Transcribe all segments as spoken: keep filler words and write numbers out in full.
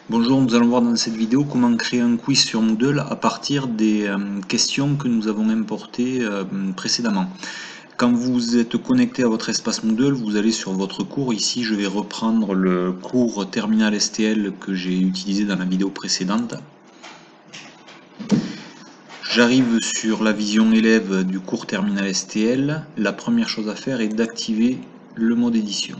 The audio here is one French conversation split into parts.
Bonjour, nous allons voir dans cette vidéo comment créer un quiz sur Moodle à partir des euh, questions que nous avons importées euh, précédemment. Quand vous êtes connecté à votre espace Moodle, vous allez sur votre cours. Ici, je vais reprendre le cours Terminal S T L que j'ai utilisé dans la vidéo précédente. J'arrive sur la vision élève du cours Terminal S T L. La première chose à faire est d'activer le mode édition.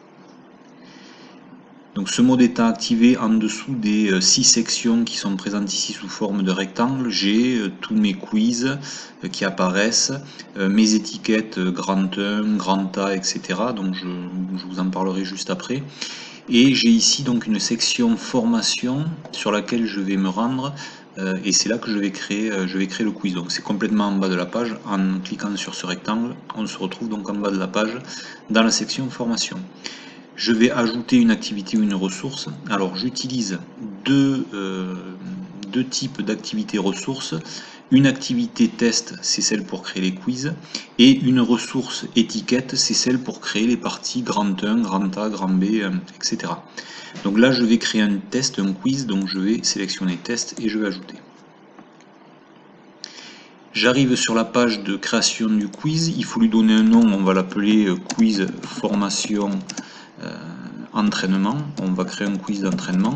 Donc ce mode étant activé, en dessous des euh, six sections qui sont présentes ici sous forme de rectangle, j'ai euh, tous mes quiz euh, qui apparaissent, euh, mes étiquettes euh, grand un, grand A, et cetera. Donc je, je vous en parlerai juste après. Et j'ai ici donc une section formation sur laquelle je vais me rendre euh, et c'est là que je vais créer, euh, je vais créer le quiz. Donc c'est complètement en bas de la page. En cliquant sur ce rectangle, on se retrouve donc en bas de la page dans la section formation. Je vais ajouter une activité ou une ressource. Alors j'utilise deux, euh, deux types d'activités ressources. Une activité test, c'est celle pour créer les quiz, et une ressource étiquette, c'est celle pour créer les parties grand un, grand A, grand B, euh, et cetera. Donc là, je vais créer un test, un quiz, donc je vais sélectionner test et je vais ajouter. J'arrive sur la page de création du quiz. Il faut lui donner un nom, on va l'appeler quiz formation euh, entraînement. On va créer un quiz d'entraînement.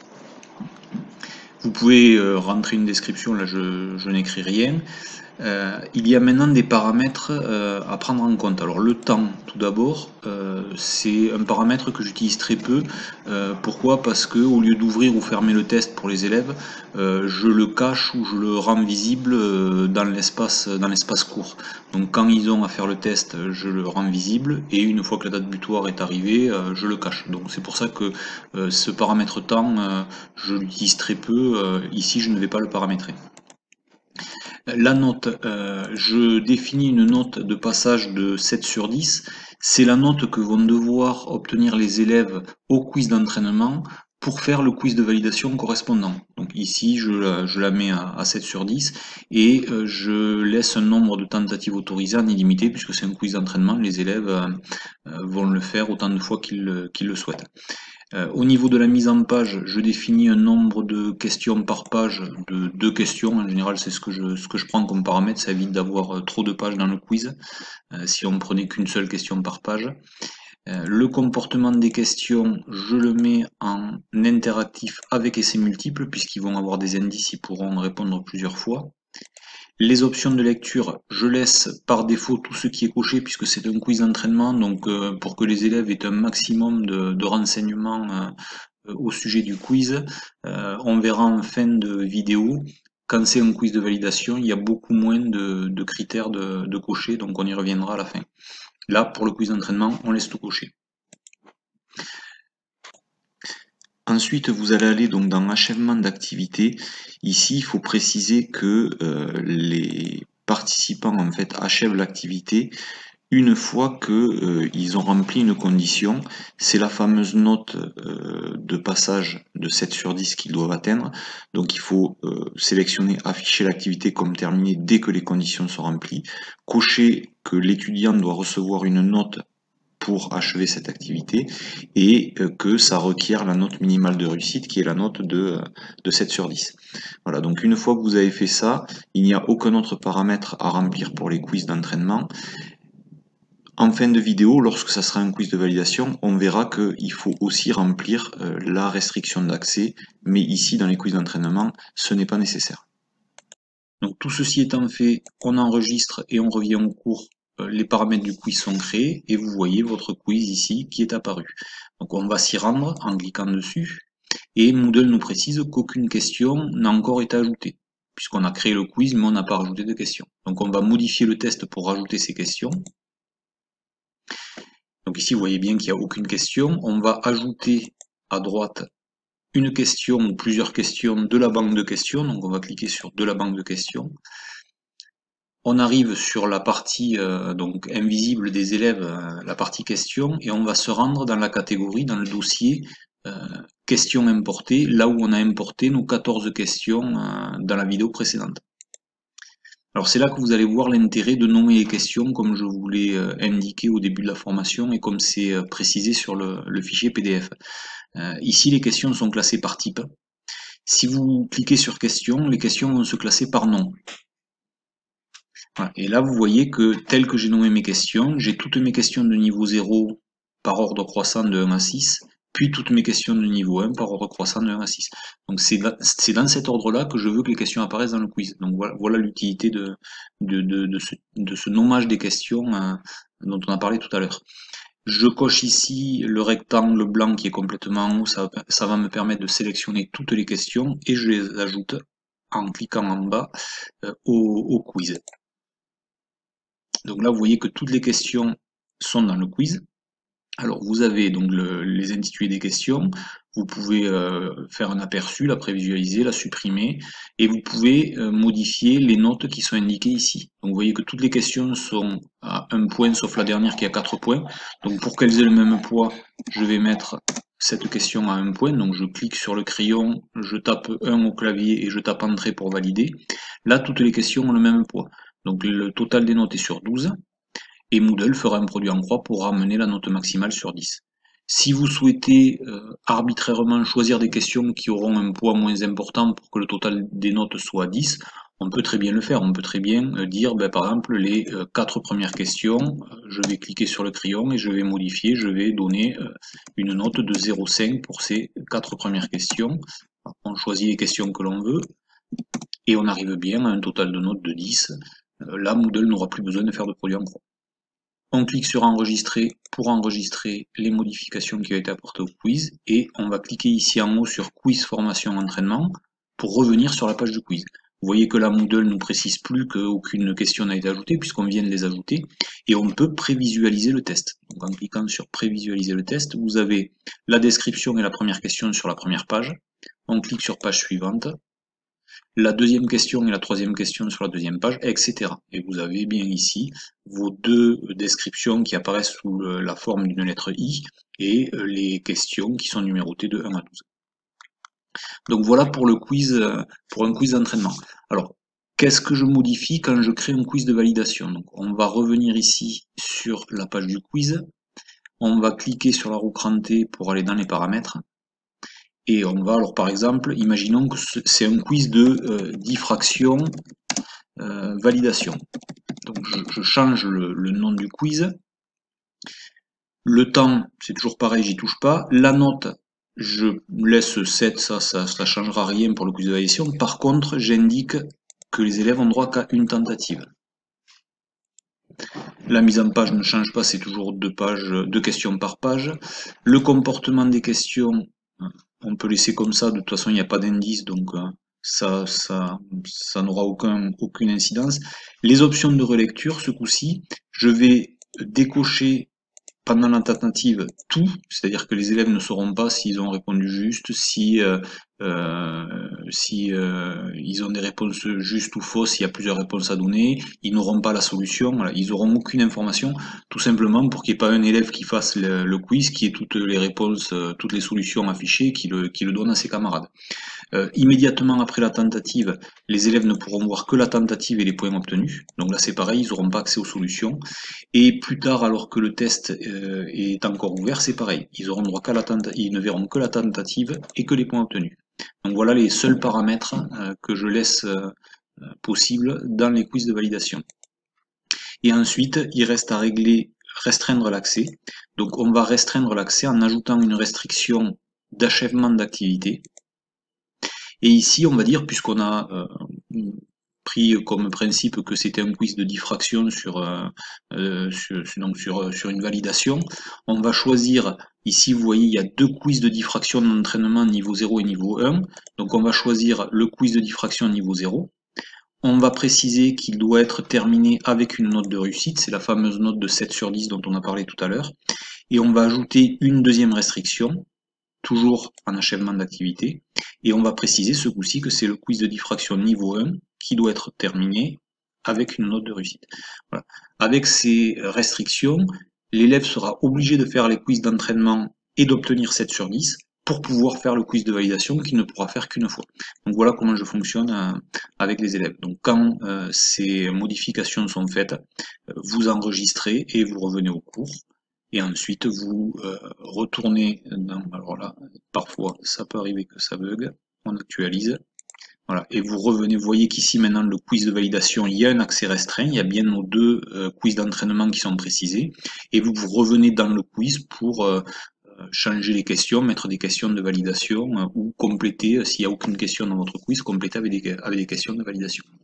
Vous pouvez euh, rentrer une description, là je, je n'écris rien. Euh, il y a maintenant des paramètres euh, à prendre en compte. Alors le temps, tout d'abord, euh, c'est un paramètre que j'utilise très peu. Euh, pourquoi? Parce que au lieu d'ouvrir ou fermer le test pour les élèves, euh, je le cache ou je le rends visible euh, dans l'espace dans l'espace court. Donc quand ils ont à faire le test, je le rends visible et une fois que la date butoir est arrivée, euh, je le cache. Donc c'est pour ça que euh, ce paramètre temps, euh, je l'utilise très peu. Euh, ici, je ne vais pas le paramétrer. La note, euh, je définis une note de passage de sept sur dix. C'est la note que vont devoir obtenir les élèves au quiz d'entraînement pour faire le quiz de validation correspondant. Donc ici, je la, je la mets à, à sept sur dix et euh, je laisse un nombre de tentatives autorisées en illimité puisque c'est un quiz d'entraînement. Les élèves euh, vont le faire autant de fois qu'ils qu'ils le souhaitent. Euh, au niveau de la mise en page, je définis un nombre de questions par page de deux questions. En général, c'est ce que je, ce que je prends comme paramètre. Ça évite d'avoir trop de pages dans le quiz, euh, si on prenait qu'une seule question par page. Euh, le comportement des questions, je le mets en interactif avec essais multiples, puisqu'ils vont avoir des indices, ils pourront répondre plusieurs fois. Les options de lecture, je laisse par défaut tout ce qui est coché puisque c'est un quiz d'entraînement, donc euh, pour que les élèves aient un maximum de, de renseignements euh, au sujet du quiz. Euh, on verra en fin de vidéo, quand c'est un quiz de validation, il y a beaucoup moins de, de critères de, de cocher, donc on y reviendra à la fin. Là, pour le quiz d'entraînement, on laisse tout cocher. Ensuite, vous allez aller donc dans achèvement d'activité. Ici, il faut préciser que euh, les participants en fait achèvent l'activité une fois qu'ils euh, ont rempli une condition. C'est la fameuse note euh, de passage de sept sur dix qu'ils doivent atteindre. Donc il faut euh, sélectionner afficher l'activité comme terminée dès que les conditions sont remplies, cocher que l'étudiant doit recevoir une note pour achever cette activité et que ça requiert la note minimale de réussite qui est la note de, de sept sur dix. Voilà, donc une fois que vous avez fait ça, il n'y a aucun autre paramètre à remplir pour les quiz d'entraînement. En fin de vidéo, lorsque ça sera un quiz de validation, on verra qu'il faut aussi remplir la restriction d'accès, mais ici dans les quiz d'entraînement, ce n'est pas nécessaire. Donc tout ceci étant fait, on enregistre et on revient au cours. Les paramètres du quiz sont créés et vous voyez votre quiz ici qui est apparu. Donc on va s'y rendre en cliquant dessus et Moodle nous précise qu'aucune question n'a encore été ajoutée puisqu'on a créé le quiz mais on n'a pas rajouté de questions. Donc on va modifier le test pour rajouter ces questions. Donc ici vous voyez bien qu'il n'y a aucune question. On va ajouter à droite une question ou plusieurs questions de la banque de questions. Donc on va cliquer sur de la banque de questions. On arrive sur la partie euh, donc invisible des élèves, euh, la partie questions, et on va se rendre dans la catégorie, dans le dossier euh, questions importées, là où on a importé nos quatorze questions euh, dans la vidéo précédente. Alors c'est là que vous allez voir l'intérêt de nommer les questions comme je vous l'ai euh, indiqué au début de la formation et comme c'est euh, précisé sur le, le fichier P D F. Euh, ici, les questions sont classées par type. Si vous cliquez sur questions, les questions vont se classer par nom. Voilà. Et là, vous voyez que tel que j'ai nommé mes questions, j'ai toutes mes questions de niveau zéro par ordre croissant de un à six, puis toutes mes questions de niveau un par ordre croissant de un à six. Donc c'est dans cet ordre-là que je veux que les questions apparaissent dans le quiz. Donc voilà, voilà l'utilité de, de, de, de, ce, de ce nommage des questions euh, dont on a parlé tout à l'heure. Je coche ici le rectangle blanc qui est complètement en haut, ça, ça va me permettre de sélectionner toutes les questions et je les ajoute en cliquant en bas euh, au, au quiz. Donc là, vous voyez que toutes les questions sont dans le quiz. Alors, vous avez donc le, les intitulés des questions, vous pouvez euh, faire un aperçu, la prévisualiser, la supprimer, et vous pouvez euh, modifier les notes qui sont indiquées ici. Donc, vous voyez que toutes les questions sont à un point, sauf la dernière qui a quatre points. Donc, pour qu'elles aient le même poids, je vais mettre cette question à un point. Donc, je clique sur le crayon, je tape un au clavier et je tape Entrée pour valider. Là, toutes les questions ont le même poids. Donc, le total des notes est sur douze. Et Moodle fera un produit en croix pour ramener la note maximale sur dix. Si vous souhaitez euh, arbitrairement choisir des questions qui auront un poids moins important pour que le total des notes soit dix, on peut très bien le faire. On peut très bien euh, dire, ben, par exemple, les euh, quatre premières questions, euh, je vais cliquer sur le crayon et je vais modifier, je vais donner euh, une note de zéro virgule cinq pour ces quatre premières questions. On choisit les questions que l'on veut et on arrive bien à un total de notes de dix. Euh, là, Moodle n'aura plus besoin de faire de produit en croix. On clique sur enregistrer pour enregistrer les modifications qui ont été apportées au quiz et on va cliquer ici en haut sur quiz formation entraînement pour revenir sur la page du quiz. Vous voyez que la Moodle ne nous précise plus qu'aucune question n'a été ajoutée puisqu'on vient de les ajouter et on peut prévisualiser le test. Donc en cliquant sur prévisualiser le test, vous avez la description et la première question sur la première page. On clique sur page suivante, la deuxième question et la troisième question sur la deuxième page, et cetera. Et vous avez bien ici vos deux descriptions qui apparaissent sous le, la forme d'une lettre I et les questions qui sont numérotées de un à douze. Donc voilà pour le quiz, pour un quiz d'entraînement. Alors, qu'est-ce que je modifie quand je crée un quiz de validation? Donc, on va revenir ici sur la page du quiz. On va cliquer sur la roue crantée pour aller dans les paramètres. Et on va, alors par exemple, imaginons que c'est un quiz de euh, diffraction euh, validation. Donc je, je change le, le nom du quiz. Le temps, c'est toujours pareil, j'y touche pas. La note, je laisse sept, ça, ça, ça changera rien pour le quiz de validation. Par contre, j'indique que les élèves ont droit qu'à une tentative. La mise en page ne change pas, c'est toujours deux pages, deux questions par page. Le comportement des questions, on peut laisser comme ça, de toute façon il n'y a pas d'indice, donc ça, ça, ça n'aura aucun, aucune incidence. Les options de relecture, ce coup-ci, je vais décocher pendant la tentative tout, c'est-à-dire que les élèves ne sauront pas s'ils ont répondu juste, si, euh, euh, si euh, ils ont des réponses justes ou fausses, s'il y a plusieurs réponses à donner, ils n'auront pas la solution, voilà, ils n'auront aucune information, tout simplement pour qu'il n'y ait pas un élève qui fasse le, le quiz, qui ait toutes les réponses, toutes les solutions affichées, qui le, qui le donne à ses camarades. Euh, immédiatement après la tentative, les élèves ne pourront voir que la tentative et les points obtenus. Donc là c'est pareil, ils n'auront pas accès aux solutions. Et plus tard, alors que le test euh, est encore ouvert, c'est pareil. Ils auront droit qu'à la tentative, ils ne verront que la tentative et que les points obtenus. Donc voilà les seuls paramètres euh, que je laisse euh, possibles dans les quiz de validation. Et ensuite, il reste à régler, restreindre l'accès. Donc on va restreindre l'accès en ajoutant une restriction d'achèvement d'activité. Et ici, on va dire, puisqu'on a euh, pris comme principe que c'était un quiz de diffraction sur, euh, sur, donc sur, sur une validation, on va choisir, ici vous voyez, il y a deux quiz de diffraction d'entraînement niveau zéro et niveau un. Donc on va choisir le quiz de diffraction niveau zéro. On va préciser qu'il doit être terminé avec une note de réussite, c'est la fameuse note de sept sur dix dont on a parlé tout à l'heure. Et on va ajouter une deuxième restriction, toujours en achèvement d'activité, et on va préciser ce coup-ci que c'est le quiz de diffraction niveau un qui doit être terminé avec une note de réussite. Voilà. Avec ces restrictions, l'élève sera obligé de faire les quiz d'entraînement et d'obtenir sept sur dix pour pouvoir faire le quiz de validation qu'il ne pourra faire qu'une fois. Donc voilà comment je fonctionne euh, avec les élèves. Donc quand euh, ces modifications sont faites, euh, vous enregistrez et vous revenez au cours. et ensuite vous euh, retournez dans, alors là, parfois ça peut arriver que ça bug, on actualise, voilà, et vous revenez, vous voyez qu'ici maintenant le quiz de validation, il y a un accès restreint, il y a bien nos deux euh, quiz d'entraînement qui sont précisés, et vous, vous revenez dans le quiz pour euh, changer les questions, mettre des questions de validation, euh, ou compléter, euh, s'il n'y a aucune question dans votre quiz, compléter avec des, avec des questions de validation.